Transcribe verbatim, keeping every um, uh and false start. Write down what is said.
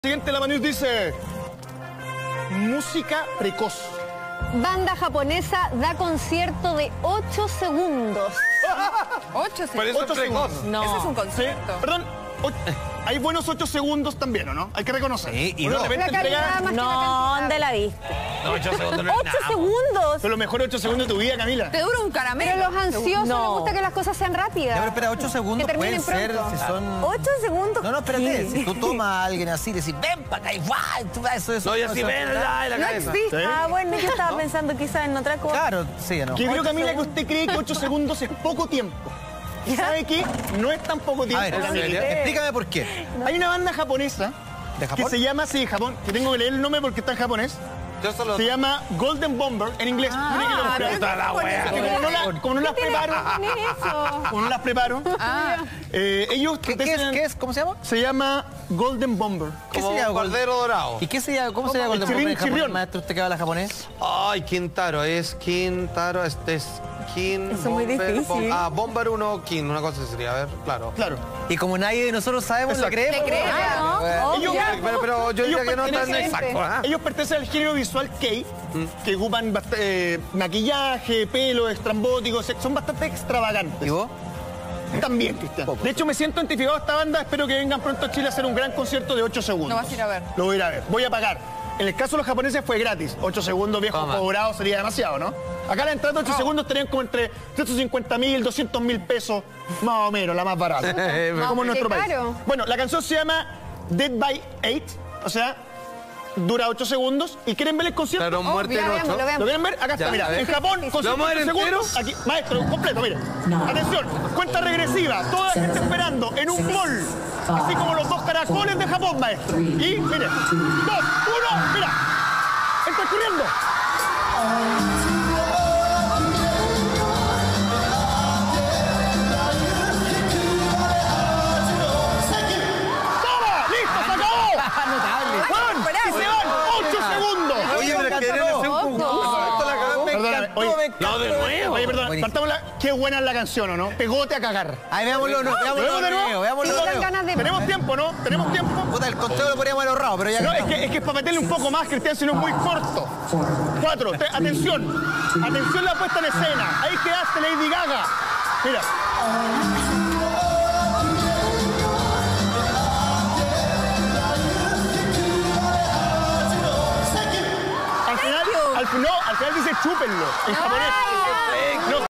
Siguiente, la News dice: música precoz. Banda japonesa da concierto de ocho segundos. ¿ocho Pero eso segundos? es precoz. No. Ese es un Sí, concierto. perdón. o- Hay buenos ocho segundos también, ¿o no? Hay que reconocer. Sí, y Uno no. de repente La calidad entrega- más que la No, cantidad. ¿dónde la viste? No, ocho segundos no es ¡Ocho nada. segundos! Son los mejores ocho segundos de tu vida, Camila. Te dura un caramelo. Pero los ansiosos No. les gusta que las cosas sean rápidas. Ya, pero espera, ocho segundos Que terminen pueden ser pronto. si son... ¿Ocho segundos? No, no, espérate. Sí. Si tú tomas a alguien así y decís, ven para acá y ¡guau! Tú vas, eso, eso. No, y así eso- ven allá en la No cabeza. existe. ¿Sí? Ah, bueno, yo estaba pensando quizás en otra cosa. Claro, sí, no. Que creo, Ocho Camila, que segundos. usted cree que ocho segundos es poco tiempo. ¿Y sabe qué? No es tan poco A tiempo, ver, Camila. explícame por qué. Hay una banda japonesa ¿De Japón? que se llama, sí, Japón, que tengo que leer el nombre porque está en japonés. Yo solo... Se llama Golden Bomber en inglés. Tiene que Ah, buscar. pero Puta la wea. Es que como no, la- como no las preparo, ¿Qué es eso? como no las preparo, Ah, eh, ellos ¿Qué, qué es, dicen- ¿Qué es? ¿Cómo se llama? se llama Golden Bomber. ¿Qué Como sería un Golden- cordero dorado. ¿Y qué sería, cómo sería El Golden chirrión, Bomber en japonés, chirrión. maestro? ¿Usted que habla japonés? Ay, Quintaro, es Quintaro, este es Kin... Eso es muy Bomber, difícil. Bom- ah, Bomber uno, Kin, una cosa así sería, a ver, claro. Claro. Y como nadie de nosotros sabemos, lo Exacto. creemos. ¿Te crees? Ah, bueno. Ellos, Pero, pero yo ellos diría que no tan pertenecen- exacto, ¿ah? Ellos pertenecen al género visual K, que ocupan bast- eh, maquillaje, pelo, estrambóticos, son bastante extravagantes. ¿Y vos? También, Cristian. De hecho, me siento identificado a esta banda. Espero que vengan pronto a Chile a hacer un gran concierto de ocho segundos. Lo vas a ir a ver. Lo voy a ir a ver. Voy a pagar. En el caso de los japoneses fue gratis. ocho segundos viejos Toma. cobrados sería demasiado, ¿no? Acá la entrada de ocho segundos tenían como entre ciento cincuenta mil, doscientos mil pesos, más o menos, la más barata. como en nuestro qué país. caro. Bueno, la canción se llama Dead by Eight, o sea, dura ocho segundos. ¿Y quieren ver el concierto? Claro, muerte en Lo veamos, ocho. lo ¿Lo veamos. quieren ver? Acá está, Ya, mira. a ver. En Japón, concierto ¿Lo vamos a ver ocho segundos. Aquí, maestro, completo, mire. Atención, cuenta regresiva. Toda la gente esperando en un mall. Así como los dos caracoles de Japón, maestro. Y, mire, dos, uno, mira. Está corriendo. ¡Toma! ¡Listo! ¡Se acabó! Notable. ¡Juan! ¡Y se van! ¡ocho segundos! Oye, pero es que deberían hacer un concurso. la cagada. Me Perdóname, encantó, oye. me encantó. No, de nuevo. Oye, perdón, Buenísimo. partamos la... Qué buena es la canción, ¿o no? Pegote a cagar. Ahí veámoslo, no, ¿Lo veámoslo vemos de de nuevo? nuevo, veámoslo Sí, de dan nuevo. ganas de... Tenemos tiempo, ¿no? Tenemos tiempo. Puta, el conteo lo podríamos haber ahorrado, pero ya No, que es que, es que es para meterle un poco más, Cristian, si no es muy corto. Cuatro, tres, atención. Atención la puesta en escena. Ahí quedaste, Lady Gaga. Mira. Al final, al, no, al final dice chúpenlo en japonés. No,